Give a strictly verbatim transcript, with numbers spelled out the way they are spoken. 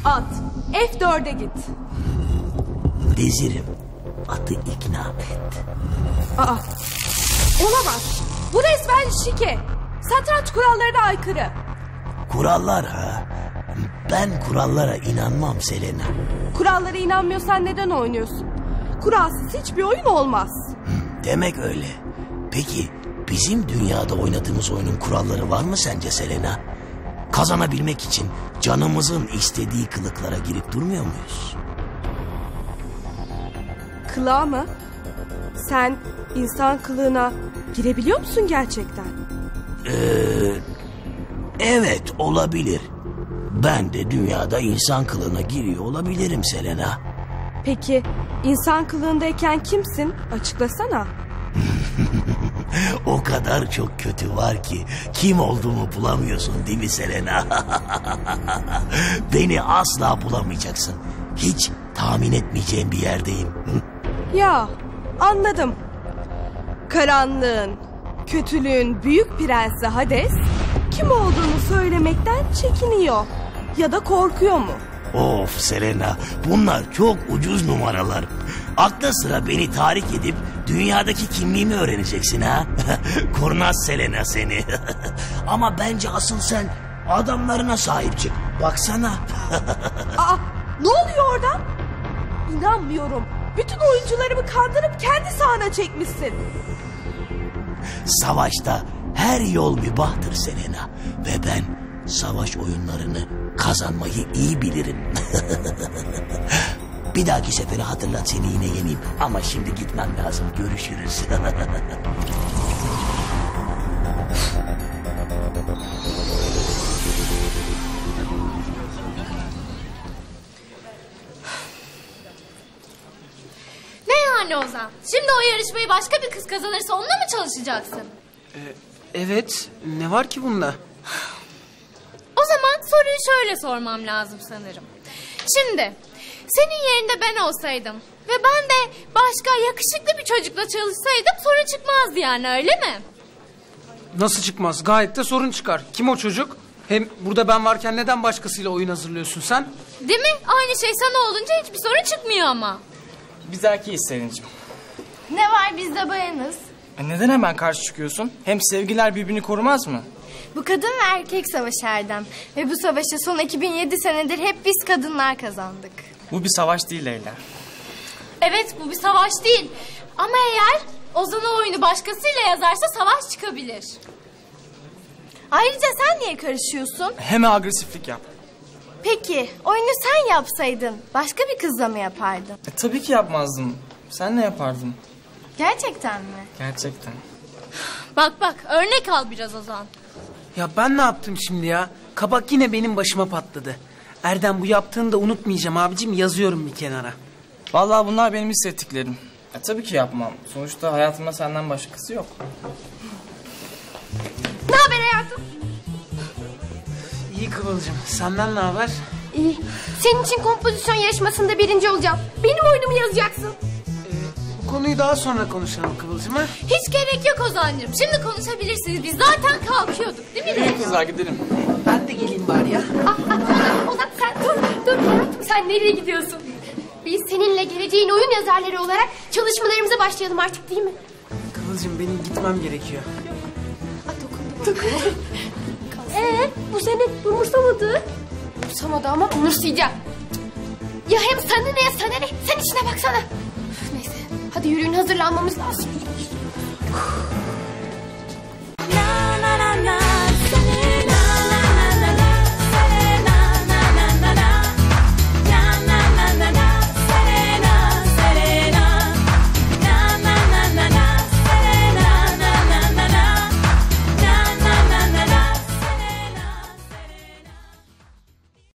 At. F dörde git. Vezirim, atı ikna et. Aa, olamaz. Bu resmen şike. Satranç kurallarına aykırı. Kurallar ha? Ben kurallara inanmam Selena. Kurallara inanmıyorsan neden oynuyorsun? Kuralsız hiçbir oyun olmaz. Demek öyle. Peki bizim dünyada oynadığımız oyunun kuralları var mı sence Selena? Kazanabilmek için canımızın istediği kılıklara girip durmuyor muyuz? Kılığa mı? Sen insan kılığına girebiliyor musun gerçekten? Ee, evet olabilir. Ben de dünyada insan kılığına giriyor olabilirim Selena. Peki insan kılığındayken kimsin? Açıklasana. O kadar çok kötü var ki kim olduğumu bulamıyorsun değil mi Selena? Beni asla bulamayacaksın. Hiç tahmin etmeyeceğim bir yerdeyim. Ya anladım. Karanlığın, kötülüğün büyük prensi Hades kim olduğunu söylemekten çekiniyor ya da korkuyor mu? Of Selena, bunlar çok ucuz numaralar. Akla sıra beni tahrik edip dünyadaki kimliğimi öğreneceksin ha. Kurnaz Selena seni. Ama bence asıl sen adamlarına sahip çık. Baksana. Aa, ne oluyor orada? İnanmıyorum. Bütün oyuncularımı kandırıp kendi sahana çekmişsin. Savaşta her yol mübahtır Selena. Ve ben savaş oyunlarını kazanmayı iyi bilirim. Bir dahaki sefere hatırlat, seni yine yeneyim. Ama şimdi gitmem lazım. Görüşürüz. Ne yani Ozan? Şimdi o yarışmayı başka bir kız kazanırsa onunla mı çalışacaksın? Ee, evet. Ne var ki bunda? O zaman soruyu şöyle sormam lazım sanırım. Şimdi senin yerinde ben olsaydım ve ben de başka yakışıklı bir çocukla çalışsaydım sorun çıkmazdı yani, öyle mi? Nasıl çıkmaz? Gayet de sorun çıkar. Kim o çocuk? Hem burada ben varken neden başkasıyla oyun hazırlıyorsun sen? Değil mi? Aynı şey sana olunca hiçbir sorun çıkmıyor ama. Biz erkeğiz Selin'cim. Ne var, biz de bayanız. E neden hemen karşı çıkıyorsun? Hem sevgiler birbirini korumaz mı? Bu kadın ve erkek savaşı Erdem. Ve bu savaşı son iki bin yedi senedir hep biz kadınlar kazandık. Bu bir savaş değil Leyla. Evet, bu bir savaş değil. Ama eğer Ozan o oyunu başkasıyla yazarsa savaş çıkabilir. Ayrıca sen niye karışıyorsun? Hemen agresiflik yap. Peki oyunu sen yapsaydın başka bir kızla mı yapardın? E tabii ki yapmazdım. Sen ne yapardın? Gerçekten mi? Gerçekten. Bak bak, örnek al biraz Ozan. Ya ben ne yaptım şimdi ya? Kabak yine benim başıma patladı. Erdem, bu yaptığını da unutmayacağım abicim, yazıyorum bir kenara. Vallahi bunlar benim hissettiklerim. E tabii ki yapmam. Sonuçta hayatımda senden başkası yok. Ne haber hayatım? İyi Kıvılcım, senden ne haber? İyi. Senin için kompozisyon yarışmasında birinci olacağım. Benim oyunumu yazacaksın. Bu konuyu daha sonra konuşalım Kıvılcım ha? Hiç gerek yok Ozan'cığım. Şimdi konuşabilirsiniz. Biz zaten kalkıyorduk değil mi? Gidelim kızlar, gidelim. Ben de geleyim bari ya. Ah, ah, Ozan, Ozan sen dur, dur hayatım, sen nereye gidiyorsun? Biz seninle geleceğin oyun yazarları olarak çalışmalarımıza başlayalım artık, değil mi? Kıvılcım, benim gitmem gerekiyor. Ah, dokundu bana. Ee, bu seni umursamadı. Umursamadı ama umursayacak. Ya hem sana ne ya sana ne? Sen içine baksana. Üf, neyse, hadi yürüyün, hazırlanmamız lazım.